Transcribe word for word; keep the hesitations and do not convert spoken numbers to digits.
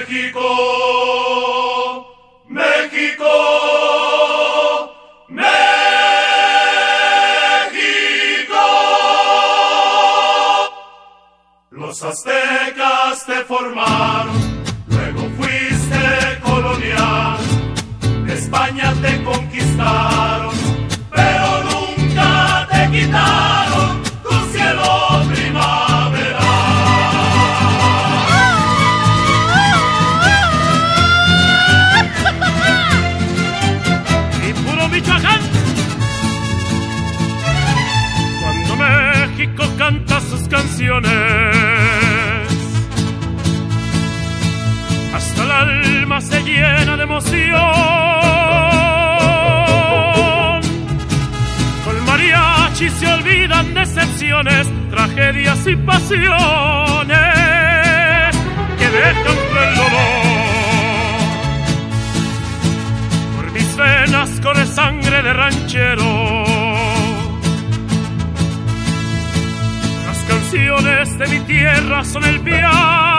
México, México, México. Los aztecas te formaron, luego fuiste colonial, España te conquistaron, pero nunca te quitaron tu cielo primaveral. Y puro Michoacán, cuando México canta sus canciones, hasta el alma se llena de emoción. Con mariachi se olvidan decepciones, tragedias y pasiones que dejan cruel dolor. Por mis venas corre sangre de ranchero, las canciones de mi tierra son el piano